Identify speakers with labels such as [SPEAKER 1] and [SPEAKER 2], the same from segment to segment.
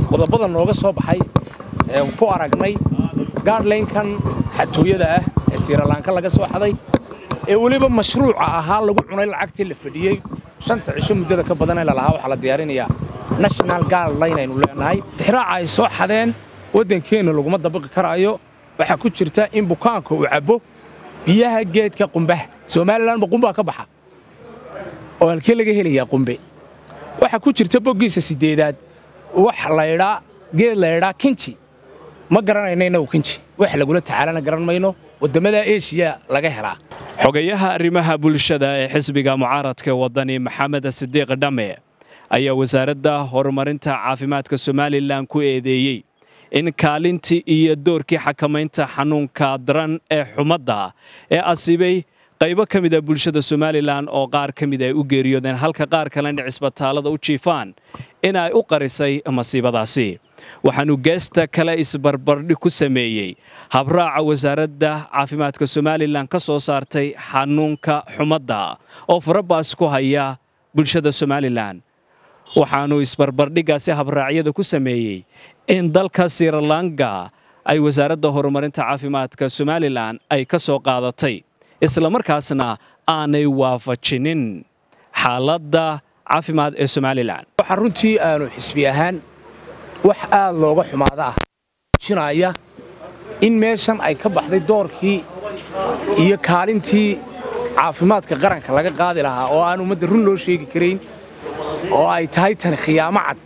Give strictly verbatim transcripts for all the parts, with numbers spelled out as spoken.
[SPEAKER 1] qodobada nooga soo baxay ee ku aragnay guideline-kan xatooyada ah ee Sri Lanka laga soo xaday ee waliba mashruuca ahaa lagu cunay lacagtii la fadhiyay shanta cisho muddada ka badan ee la lahaa waxa la diyaarinayaa national guideline aynu leenahay tixraaca ay soo xadeen waddankeena laguma dabaqi karaayo waxa ku jirta in bukaanka uu cabo biyaha geedka qumbaha Soomaaliland qumbaha ka baxa oo halkee laga helayaa qumbe waxa ku jirta bogiisa sideedaad wax la yiraahdo geed la yiraahdo kinchi ma garanayno kinchi wax lagula tacaalana garan mayno wadamada Asia laga helaa
[SPEAKER 2] xogayaha arrimaha bulshada ee xisbiga mucaaradka wadani Maxamed Sidiiq Dhame ayaa wasaaradda horumarinta caafimaadka Soomaaliland ku eedeeyay in kaalintii iyo doorkii xakamaynta xanuunka daran ee xumadda ee asibay qaybo kamid ah bulshada Soomaaliland oo qaar kamid ay u geeriyoodeen halka qaar kalena cisbitaalada u jiifaan in ay u qarisay masiibadaasi waxaanu geesta kale isbarbardhig ku sameeyay habraaca wasaaradda caafimaadka Soomaaliland ka soo saartay xanuunka xumadda oo farabaas ku haya bulshada Soomaaliland waxaanu isbarbardhigaasi habraacyada ku sameeyay in dalka Sri Lanka ay wasaaradda horumarinta caafimaadka Soomaaliland ay ka soo qaadatay isla markaasna aanay waafajinin xaaladda caafimaad ee Soomaaliland
[SPEAKER 1] waxa runtii aanu xisbi ahaan wax aad looga xumaada ah jinaya in meeshan ay ka baxday doorkii iyo kaalintii caafimaadka qaranka laga qaadi lahaa oo aan ummadda run loo sheegi kareyn oo ay tahay tan khiyaamo cad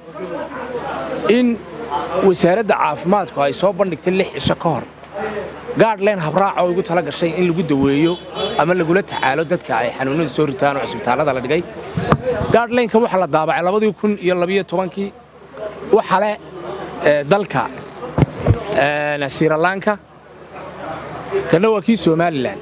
[SPEAKER 1] in wasaaradda caafimaadku ay soo bandhigtay lix cisho ka hor guideline habraaca oo ugu tala gashay in lagu daweeyo ama lagula tacaalo dadka ay xanuunada soo ritaan oo cisbitaalada la dhigay guideline-kan waxa la daabacay labadii kun iyo laba iyo tobankii waxa leh dalka Sri Lanka kana waa kii Somaliland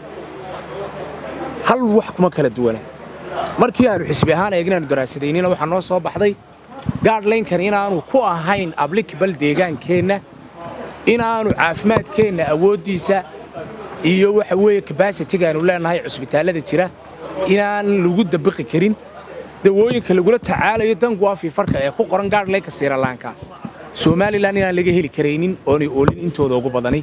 [SPEAKER 1] hal wax kuma kala duwana markii aanu xisbi ahaan eegnaan daraasadeynina waxa noo soo baxday guideline-kan inaanu ku ahayn applicable deegaankeena inaanu caafimaadkeena awoodiisa iyo waxa weeye capacity-ga aanu leenahay cisbitaalada jira inaan lagu dabaqi karin dawooyinka lagula tacaalayo danguafi farka ee ku qoran guideline-ka Sri Lanka Somaliland inaan laga heli kareynin oo ay oolin intooda ugu badani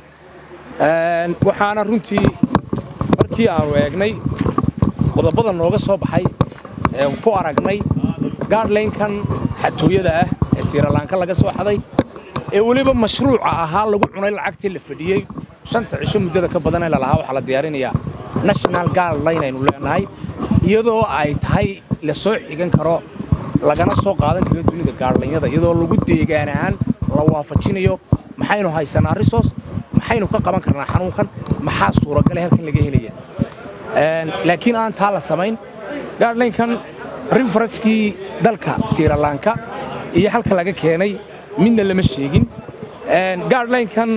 [SPEAKER 1] een waxaana runtii markii aanu eegnay qodobada nooga soo baxay ee ku aragnay guideline-kan xatooyada ah ee Sri Lanka laga soo xaday ee waliba mashruuca ahaa lagu cunay lacagtii la fadhiyay shanta cisho muddada ka badan ee la lahaa waxa la diyaarinayaa national guideline aynu leenahay iyadoo ay tahay la soo xigan karo lagana soo qaadan karo dunida guideline-yada iyadoo lagu deegaan ahaan la waafajinayo maxaynu haysanaa resource maxaynu ka qaban karnaa xanuunkan maxaa suuragal ah halkan laga helaya een laakiin aan taa la samayn guideline-kan reference-kii dalka Sri Lanka iyo halka laga keenay midna lama sheegin een guideline-kan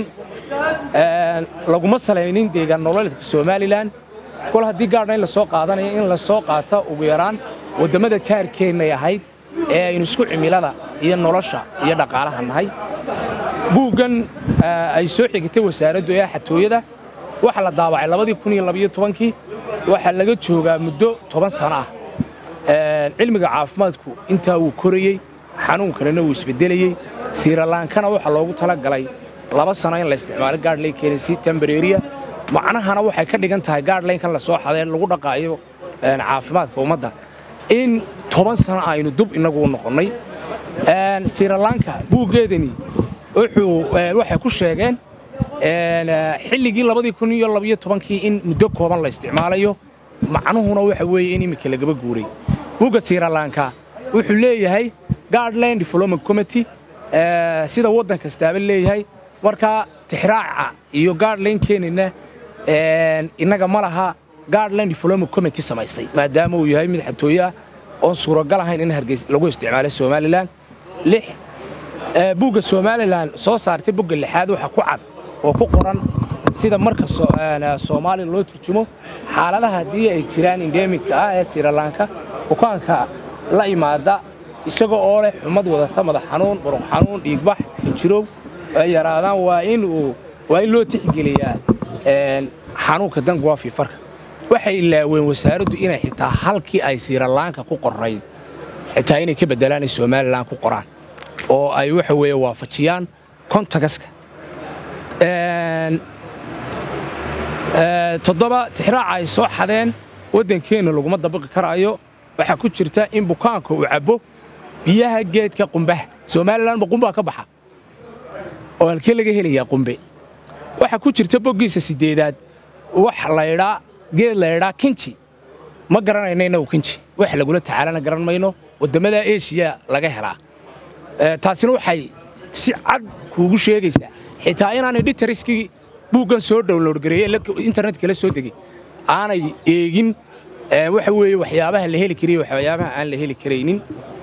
[SPEAKER 1] een laguma salaynin deegaan nololeedka Somaliland kol hadii guideline la soo qaadanayo in la soo qaato ugu yaraan wadamada jaarkeena yahay ee aynu isku cimilada iyo nolosha iyo dhaqaalaha nahay buugan ay soo xigtay wasaaraddu ee xatooyada waxa la daabacay labadii kun iyo laba iyo tobankii waxa laga joogaa muddo toban sano ah ee cilmiga caafimaadku inta uu korayay xanuunkanna uu isbedelayay Sri Lanka waxa loogu tala galay laba sano in la isticmaalo guideline-keena si temporary macnahana waxay ka dhigan tahay guideline-kan la soo xaday lagu dhaqaayo caafimaadka ummadda in toban sano aynu dub inagu noqonay een Sri Lanka buugeedani wuxuu waxay ku sheegeen een xilligii labadii kun iyo laba iyo tobankii in muddo kooban la isticmaalayo macnuhuna waxa weeye in imika laga guuray buuga Sri Lanka wuxuu leeyahay guideline development committee ee sida waddan kasta leeyahay marka tixraaca iyo guideline-keenina een inaga ma laha guideline development committee samaysay maadaama uu yahay mid xatooyo ah oo suuragal ahayn in Hargeysa lagu isticmaalo Somaliland lix ee buuga Somaliland soo saartay buuga lixaad waxa ku cad oo ku qoran sida marka Soomaali loo turjumo xaaladaha hadii ay jiraan endemic ah ee Sri Lanka bukaanka la imaada isagoo oo leh xumad wadata madax xanuun buruq xanuun dhiigbax jirow ay yaraadaan waa in uu waa in loo tixgeliyaa een xanuunka danguafi farka waxay ilaaween wasaaraddu inay xitaa halkii ay Sri Lanka ku qorayd xitaa inay ka bedelaan Somaliland ku qoraan oo ay waxa weeye waafajiyaan kontagaska toddoba tixraaca ay soo xadeen waddankeena laguma dabaqi karaayo waxa ku jirta in bukaanka uu cabo biyaha geedka qumbaha Soomaaliland ma qumbaha ka baxa oo halkee laga helayaa qumbe waxa ku jirta boggiisa sideedaad wax la yidhaa geed la yidhaa kinji ma garanayno inuu kinji wax lagula tacaalana garan mayno wadamada Asia laga helaa taasina waxay si cad kuugu sheegaysaa xitaa inaan editoriskii buuggan soo download gareeyay internetka la soo degay aanay eegin waxa weeye waxyaabaha la heli kariyo waxyaabaha aan la heli kareynin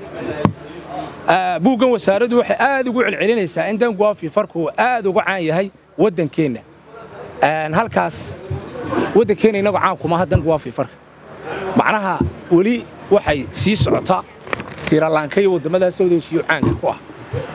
[SPEAKER 1] buuggan wasaaraddu waxay aad ugu celcelinaysaa in danguafi farku aad uga caan yahay waddankeena halkaas waddankeena inagu caan kuma danguafi farka macnaha weli waxay sii socotaa Sri Lanka iyo wadamada Saudi caanka ku ah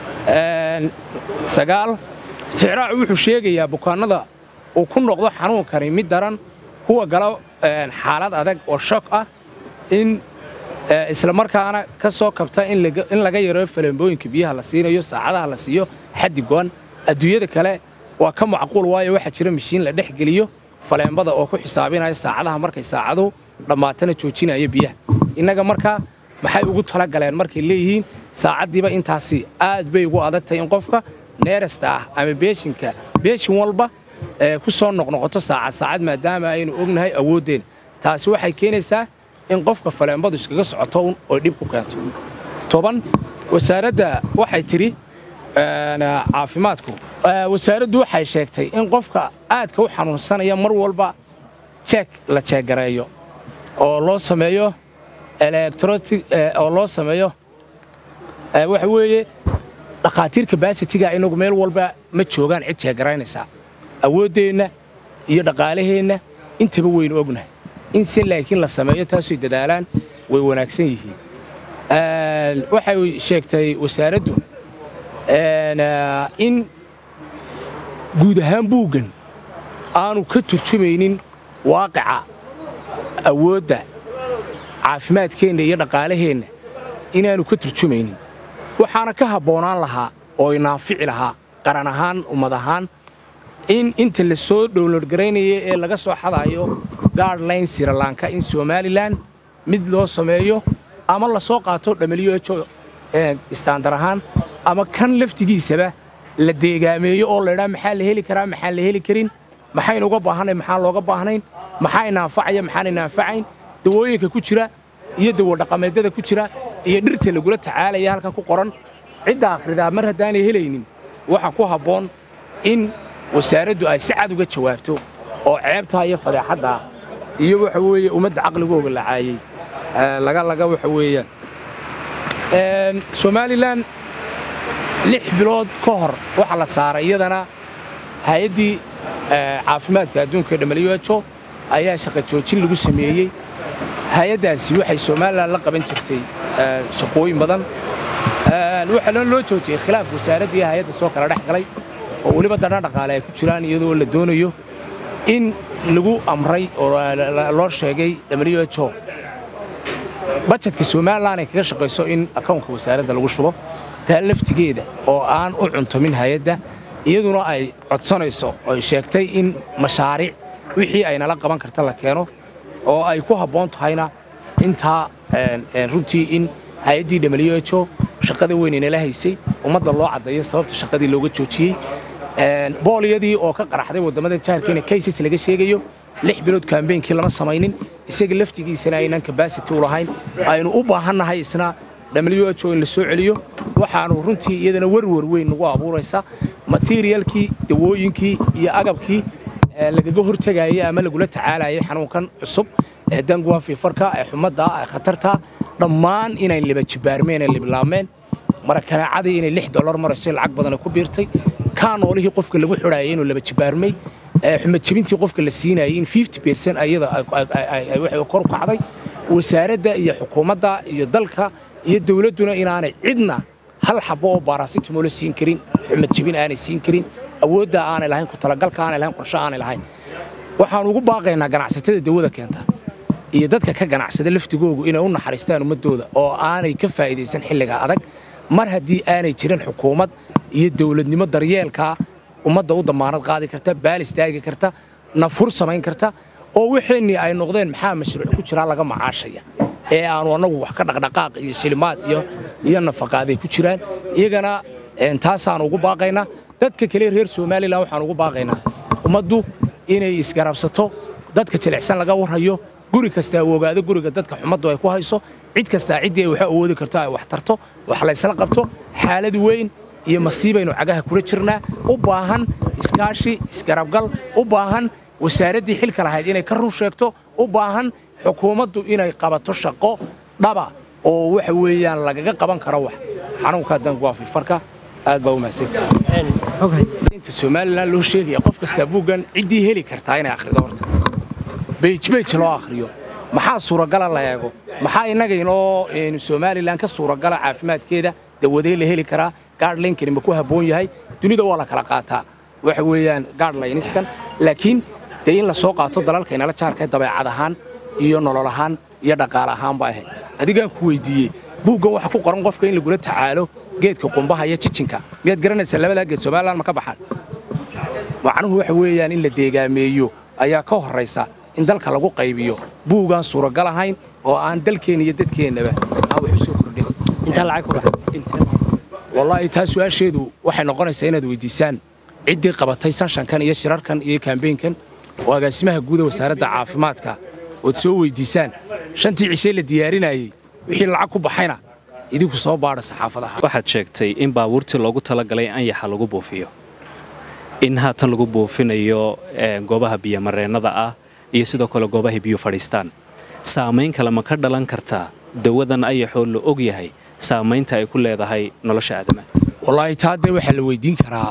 [SPEAKER 1] sagaal tixraacu wuxuu sheegayaa bukaanada uu ku noqdo xanuunkani mid daran kuwa gala xaalad adag oo shock ah in isla markaana ka soo kabta in laga yareeyo faleembooyinka biyaha la siinayo saacadaha la siiyo xaddi go'an adduunyada kale waa ka macquul waayo waxa jira mishiin la dhex geliyo faleembada oo ku xisaabinaya saacadaha markay saacadu dhamaatana joojinaya biyaha inaga markaa maxay ugu tala galeen markay leeyihiin saacadiiba intaasi aad bay ugu adagtay in qofka neerasta ah ama beeshinka beeshin walba ku soo noqnoqoto saacad saacad maadaama aynu ognahay awoodeen taasi waxay keenaysaa in qofka faleembadu iskaga socoto oo dib ku keento toban wasaaradda waxay tiri caafimaadku wasaaraddu waxay sheegtay in qofka aadka u xanuunsanaya mar walba check la check-gareeyo oo loo sameeyo electronic oo loo sameeyo waxa weeye dhaqaatiir capacity-ga inagu meel walba ma joogaan cid check-garaynaysa awoodeena iyo dhaqaalaheena intaba weyn ognahay in si laakiin la sameeyo taasoo dadaalaan way wanaagsan yihiin waxay sheegtay wasaaraddu in guud ahaan buuggan aanu ka turjumaynin waaqica awoodda caafimaadkeena iyo dhaqaalaheena inaanu ka turjumaynin waxaana ka habboonaan lahaa oo inaafici lahaa qaran ahaan ummad ahaan in inta la soo download gareynaya ee laga soo xadayo guideline Sri Lanka in Somaliland mid loo sameeyo ama la soo qaato W H O standard ahaan ama kan laftigiisaba la deegaameeyo oo la yiraahdo maxaa la heli karaa maxaa la heli karin maxay uga baahanay maxaa looga baahnayn maxay naafacaya maxaan naafacayn dawooyinka ku jira iyo dawo dhaqameedyada ku jira iyo dhirta lagu la tacaalaya halkan ku qoran cidda akhridaa mar hadaan helaynin waxa ku habboon in wasaaraddu ay si cad uga jawaabto oo ceebta iyo fadeexada iyo waxa weeye ummadda aqligooga la caayay laga laga waxa weeyaan een Somaliland lix bilood ka hor waxa la saaray iyadana hay'adii caafimaadka adduunka W H O ayaa shaqo joojin lagu sameeyay hay'adaasi waxay Somaliland la qaban jirtay shaqooyin badan waxa loo joojiyay khilaaf wasaaradda iyo hay'adda soo kala dhaxgalay oo waliba dana dhaqaale ay ku jiraan iyadoo la doonayo in lagu amray oo loo sheegay W H O budgetka Somaliland ay kaga shaqeyso in akoonka wasaaradda lagu shubo laftigeeda oo aan u cuntamin hay'adda iyaduna ay codsanayso oo sheegtay in mashaariic wixii ay nala qaban karta la keeno oo ay ku habboon tahayna inta runtii in hay'addii W H O shaqada weyn ee la haysay ummadda loo cadeeyo sababta shaqadii looga joojiyay booliyadii oo ka qaraxday wadamada jaarkeena cases laga sheegayo lix bilood campaign-kii lama samaynin isaga laftigiisana aynan capacity u lahayn aynu u baahanahay isna W H O in la soo celiyo waxaanu runtii iyadana warwar weyn ugu abuuraysa materialkii dawooyinkii iyo agabkii lagaga hortagayay ama lagula tacaalayay xanuunkan cusub ee danguwa fiifarka ee xumadda ee khatarta dhammaan inay liba jibaarmeen ee libilaameen markanaacadii inay lix dollar marayso lacag badan ku biirtay ka noolihii qofka lagu xiraayay inuu liba jibaarmay xumad jibintii qofka la siinayay in fifty percent ayada ay waxay kor u kacday wasaaradda iyo xukuumadda iyo dalka iyo dawladduna inaanay cidna hal xabo oo paracetamol siin karin xumad jibin aanay siin karin awoodda aanay lahayn ku talagalka aanay lahayn qorshe aanay lahayn waxaan ugu baaqaynaa ganacsatada dawladda keenta iyo dadka ka ganacsada laftigoogu inay u naxariistaan ummadooda oo aanay ka faa'iideysan xilliga adag mar haddii aanay jirin xukuumad iyo dawladnimo daryeelka ummadda u damaanad qaadi karta baalis taagi karta nafur samayn karta oo wixii ay noqdeen maxaa mashruuc ku jira laga macaashaya ee aanu anagu wax ka dhaqdhaqaaq iyo shilimaad iyo iyo nafaqaaday ku jiraan iyagana taasaan ugu baaqaynaa dadka kale reer Soomaaliland waxaan ugu baaqaynaa ummaddu inay isgarabsato dadka jilicsan laga warhayo guri kasta oo ogaado guriga dadka xumaddu ay ku hayso cid kasta cidii ay wax awoodi karto ay wax tarto wax la isla qabto xaalad weyn iyo masiibaynu cagaha kula jirnaa u baahan iskaashi isgarabgal u baahan wasaaradii xilka lahayd inay ka run sheegto u baahan xukuumaddu inay qabato shaqo dhaba oo wax weeyaan lagaga qaban karo wax xanuunka dan waa fifarka aad baa u mahadsantahay inta Soomaaliland loo sheegay qof kasta buugan cidii heli karta inay akhrido horta page page loo akhriyo maxaa suuragal la eego maxaa inaga inoo in Soomaaliland ka suuragal caafimaadkeeda dawadee la heli karaa guideline ma ku haboon yahay dunida waa la kala qaataa waxa weeyaan guideline-iskan laakiin de in la soo qaato dalalka inala jaarka dabeecad ahaan iyo nolol ahaan iyo dhaqaale ahaan baa ahayd adigaan ku weydiiyey buuggan waxa ku qoran qofka in lagu la tacaalo geedka qumbaha iyo jijinka miyaad garanaysaa labada geed Soomaaliland ma ka baxaan macnuhu waxa weeyaan in la deegaameeyo ayaa ka horeysa in dalka lagu qaybiyo buuggan suuragal ahayn oo aan dalkeena iyo dadkeenaba aan wax soo kordhin inta lacag ku baxay inta wallahi taas su'aasheedu waxay noqonaysaa inaad weydiisaan ciddii qabatay sanshankan iyo shirarkan iyo campaign-kan oo agaasimaha guud ee wasaaradda caafimaadka oo soo weydiisaan shantii cishay la diyaarinayay wixii lacag ku baxayna idinku soo baadha saxaafadaha
[SPEAKER 2] waxaad sheegtay in baabuurtii loogu talagalay anyaxa lagu buufiyo in haatan lagu buufinayo goobaha biyo mareennada ah iyo sidoo kale goobaha biyo fadhiistaan saamayn kale ma ka dhalan kartaa dawadan ayaxoo la og yahay saamaynta ay ku leedahay nolosha aadamaha
[SPEAKER 1] wallahi taade waxa la weydiin karaa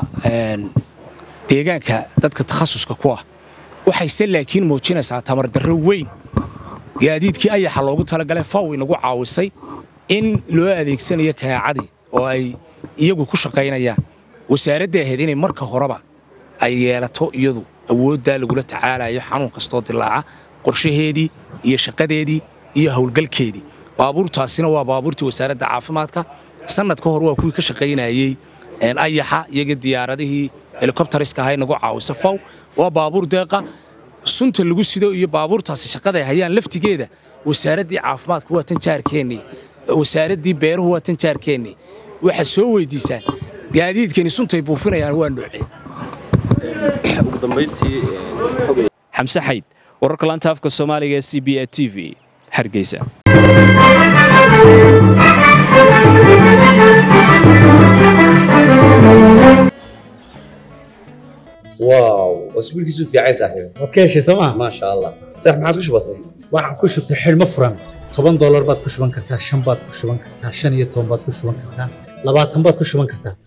[SPEAKER 1] deegaanka dadka takhasuska ku ah waxay laakiin muujinaysaa tamar darro weyn gaadiidkii ayaxa loogu talagalay faw inagu caawisay in loo adeegsanayo kanaacadii oo ay iyagu ku shaqaynayaan wasaaradda ahayd inay marka horeba ay yeelato iyadu awoodda lagula tacaalayo xanuun kastoo dilaaca qorshaheedii iyo shaqadeedii iyo hawlgalkeedii baabuurtaasina waa baabuurtii wasaaradda caafimaadka sanad ka hor waa kuwii ka shaqaynayay ayaxa iyaga diyaaradihii helicopteriska ahay nagu caawisa faw waa baabuur deeqa sunta lagu sido iyo baabuurtaasi shaqada ay hayaan laftigeeda wasaaraddii caafimaadku waa tan jaarkeennii wasaaraddii beeruhu waa tan jaarkeennii waxa soo weydiisaan gaadiidkani suntay buufinayaan waa noocee
[SPEAKER 2] ugu dambeyntii xamse xayd wararka laanta afka Soomaaliga C B A T V Hargeysa
[SPEAKER 3] واو اسبوعك في عايز صاحبي
[SPEAKER 4] wadkeeshi Soomaa
[SPEAKER 3] ما شاء الله صح ما عادش بسيط
[SPEAKER 4] waxaan ku shubtay xilmo furan toban dollar baad ku shuban kartaa shan baad ku shuban kartaa shan iyo toban baad ku shuban kartaa labaatan baad ku shuban kartaa